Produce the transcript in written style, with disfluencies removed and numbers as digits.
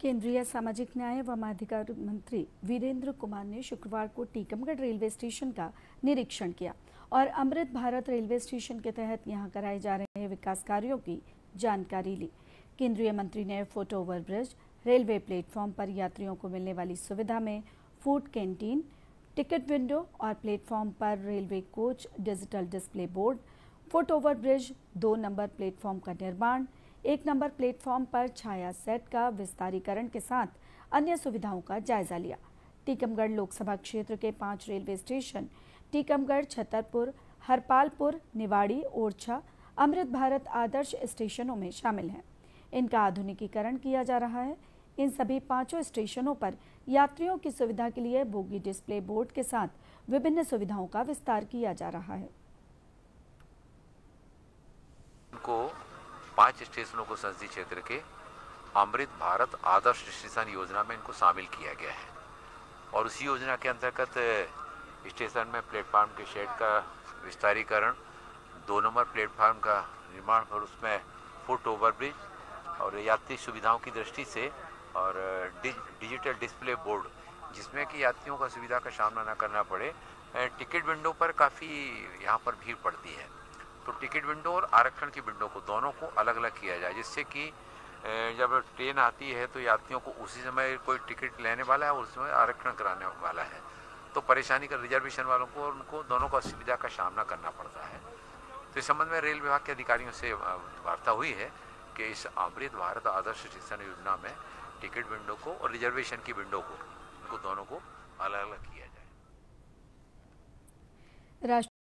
केंद्रीय सामाजिक न्याय एवं अधिकार मंत्री वीरेंद्र कुमार ने शुक्रवार को टीकमगढ़ रेलवे स्टेशन का निरीक्षण किया और अमृत भारत रेलवे स्टेशन के तहत यहां कराए जा रहे विकास कार्यों की जानकारी ली। केंद्रीय मंत्री ने foot over bridge, railway platform पर यात्रियों को मिलने वाली सुविधा में फूड कैंटीन, टिकट विंडो और प्लेटफॉर्म पर railway coach digital display board, foot over bridge 2 number platform का निर्माण, 1 नंबर प्लेटफॉर्म पर छाया सेट का विस्तारीकरण के साथ अन्य सुविधाओं का जायजा लिया। टीकमगढ़ लोकसभा क्षेत्र के 5 रेलवे स्टेशन टीकमगढ़, छतरपुर, हरपालपुर, निवाड़ी, ओरछा अमृत भारत आदर्श स्टेशनों में शामिल हैं। इनका आधुनिकीकरण किया जा रहा है। इन सभी 5 स्टेशनों पर यात्रियों की सुविधा के लिए बोगी डिस्प्ले बोर्ड के साथ विभिन्न सुविधाओं का विस्तार किया जा रहा है। 5 स्टेशनों को संसदीय क्षेत्र के अमृत भारत आदर्श स्टेशन योजना में इनको शामिल किया गया है और उसी योजना के अंतर्गत स्टेशन में प्लेटफार्म के शेड का विस्तारीकरण, 2 नंबर प्लेटफार्म का निर्माण और उसमें फुट ओवर ब्रिज और यात्री सुविधाओं की दृष्टि से और डिजिटल डिस्प्ले बोर्ड जिसमें कि यात्रियों का सुविधा का सामना न करना पड़े। टिकट विंडो पर काफ़ी यहाँ पर भीड़ पड़ती है, तो टिकट विंडो और आरक्षण की विंडो को दोनों को अलग अलग किया जाए, जिससे कि जब ट्रेन आती है तो यात्रियों को उसी समय कोई टिकट लेने वाला है और उस समय आरक्षण कराने वाला है, तो परेशानी कर रिजर्वेशन वालों को और उनको दोनों को असुविधा का सामना करना पड़ता है। तो इस संबंध में रेल विभाग के अधिकारियों से वार्ता हुई है कि इस अमृत भारत आदर्श स्टेशन योजना में टिकट विंडो को और रिजर्वेशन की विंडो को, इनको दोनों को अलग अलग किया जाए।